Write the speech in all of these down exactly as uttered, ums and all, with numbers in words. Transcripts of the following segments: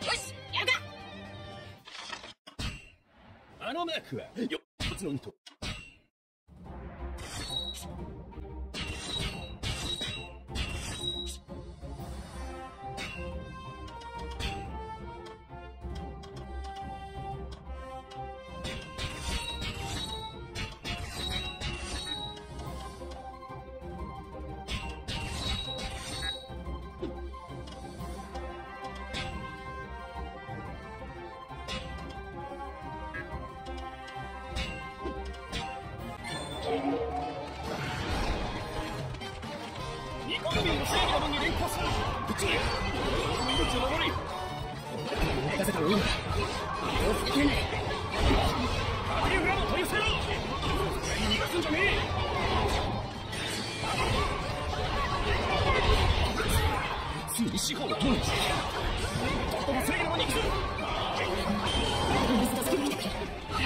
し、やるか。 あのマークはよっつのと。ニコルビンの正義の門に連行する。ぶっちぎれ。命を守り。任せたらいいんだ。手をつけねえ。アビューグラムを取り寄せろ。それに逃がすんじゃねえ。ついに四方を通る。とっとも正義の門に行くぞ。水が助けに来てくれ。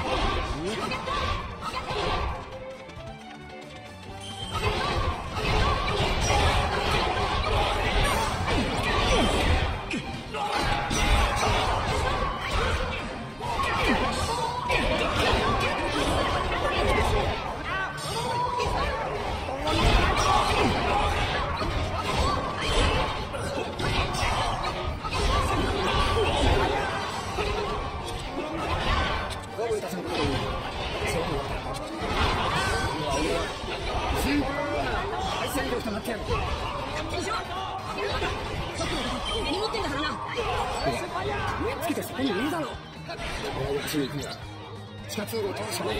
地下通路を通るしかない。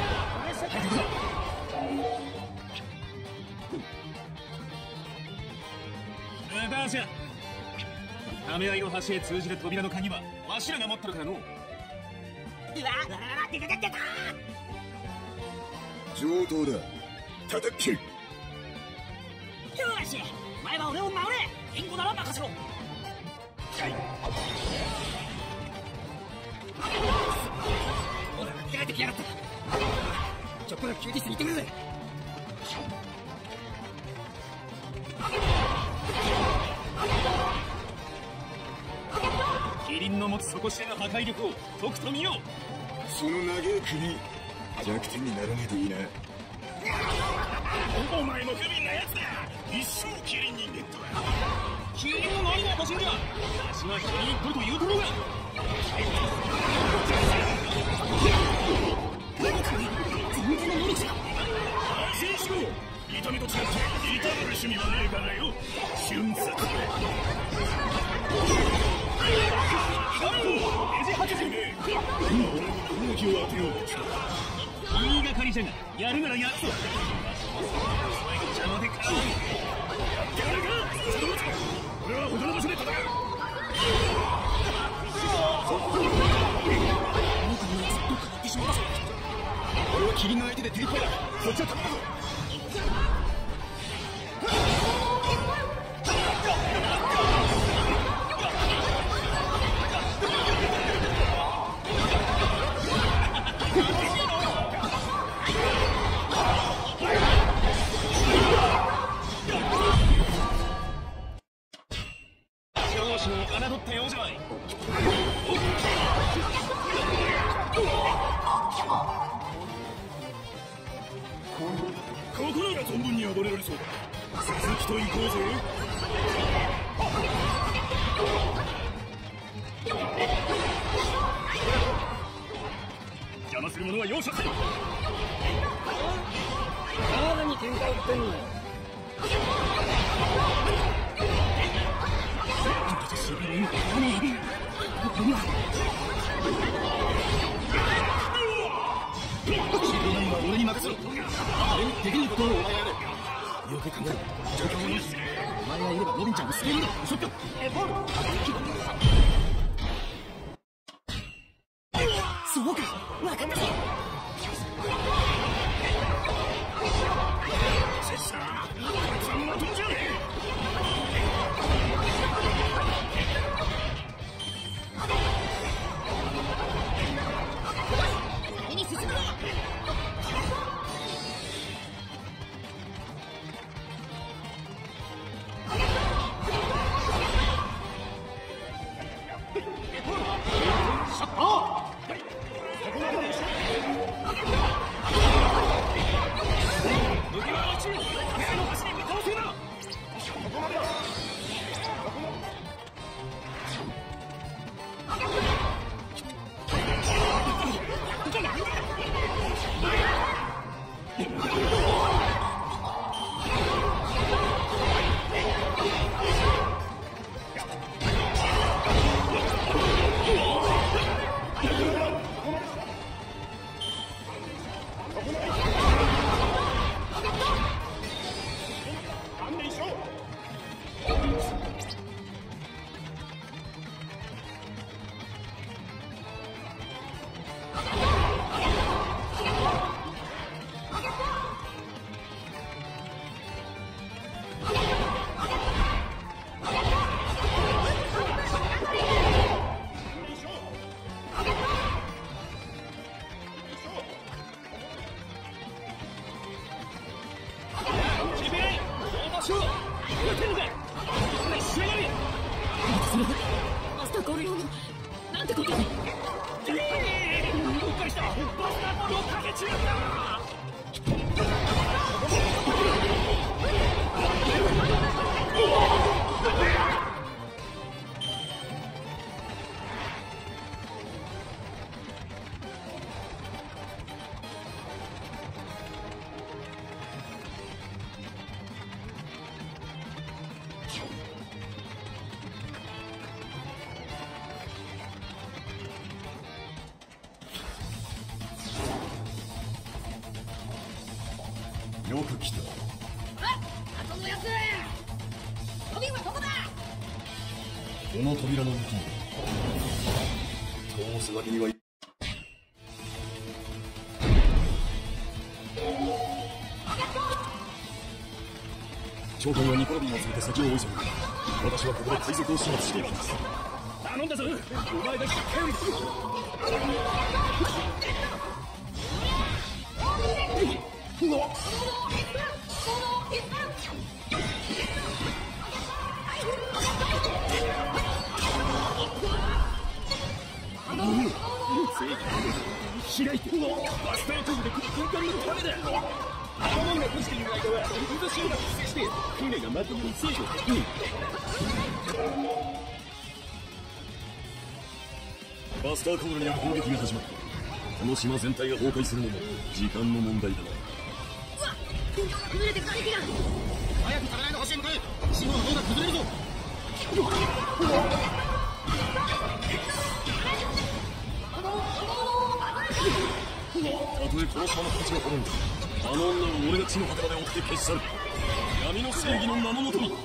無駄じゃ。ため合いの橋へ通じる扉の鍵はわしらが持ってるからの。うわあ、出た出た出た。 上等だ。叩き切る。 よし、お前は俺を守れ。援護なら任せろ。はい。ほら、出られてきやがった。ちょっとだけ休日に行ってくるぜ。 キリンの持つ底知れぬ破壊力をとくと見よう。 その長い首、弱点にならねえといいな。 お前も不憫なやつだ。一生キリン人間とは。キリンの何が欲しいんだ。わしはキリンとと言うとろうが。 全然の無理じゃ。 安心しろ。痛みと違って痛める趣味はねえからよ。瞬殺。エジハチジめ。今俺に攻撃を当てようとした。言いがかりじゃが、やるならやるぞ。邪魔でか。やってやるか。俺は他の場所で戦う。俺はキリンの相手で手いっぱいだ。そっちは頼むぞ。上司の侮ったようじゃない。ここなら存分に暴れられそうだ。続きと行こうぜ。邪魔する者は容赦せよ。 体に喧嘩売ってんのよ。 俺に任せろ。俺にできないことをお前がやれ。余計考えろ。状況を見せて。お前がいればロビンちゃんを救えるんだ。そっか。え、ボール。 そうか、分かったぞ。 せっさあ、たくさんまとんじゃねえ。 先に進むぞ。 この扉の向きに通すわけにはい長官はニコラビンを連れて先を追い急ぐ。私はここで海賊を始末していきます。頼んだぞ、お前だけ頼りだ。開いてバスタートムで空間のためだ。頭が閉じている間は水潮が発生して船がまともに制御できない。バスターコールによる攻撃が始まった。この島全体が崩壊するのも時間の問題だな。うわっ、崩れてく兄貴だ。早く食べないでほしいのかい。島の方が崩れるぞ。たとえこの島の形が滅んだ、あの女を俺が地の果てまで追って消し去る。闇の正義の名のもとに。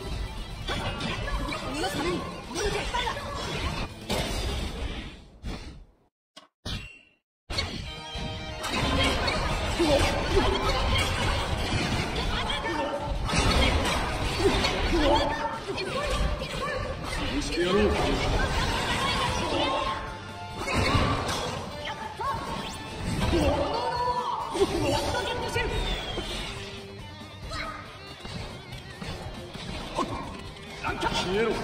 潰してやろう。消えろ。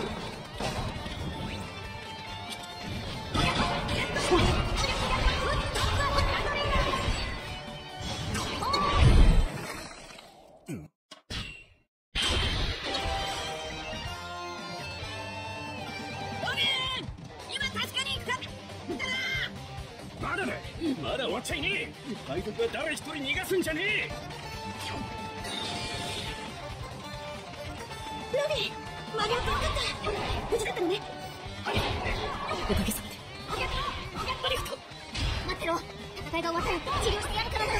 まだだ、まだ終わっちゃいねえ。海賊は誰一人逃がすんじゃねえ。 ロビー、間に合ってよかった。無事だったのね。おかげさまで。ありがとう。ありがとう。待ってろ、戦いが終わったら治療してやるからな。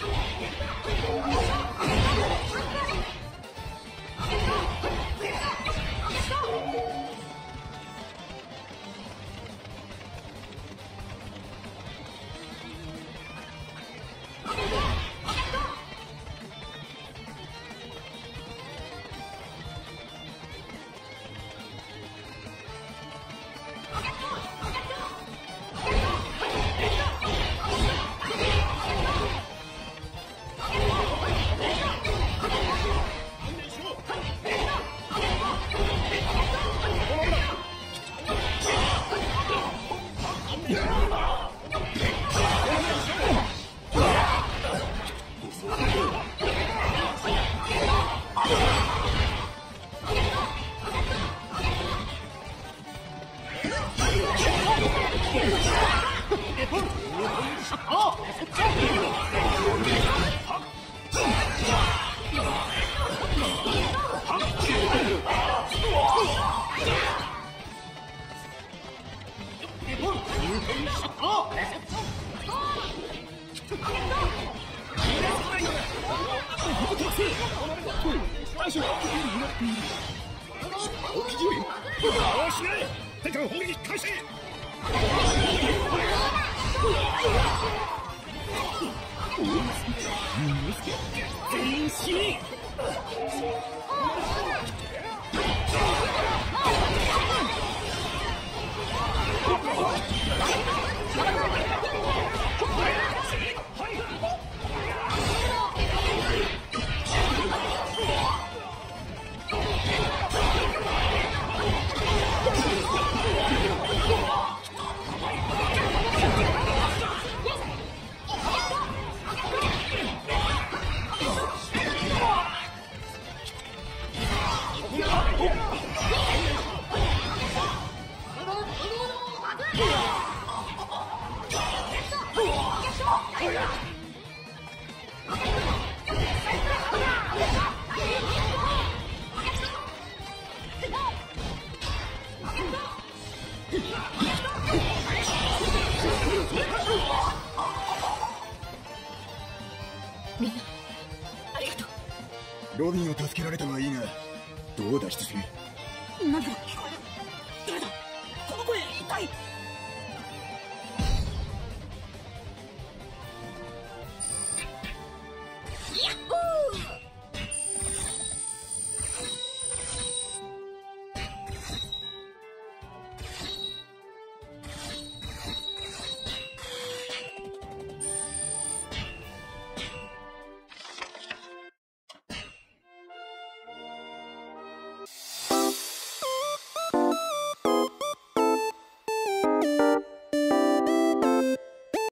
みんなありがとう。 ロビンを助けられたはいいが、どう脱出する？ なんだろう。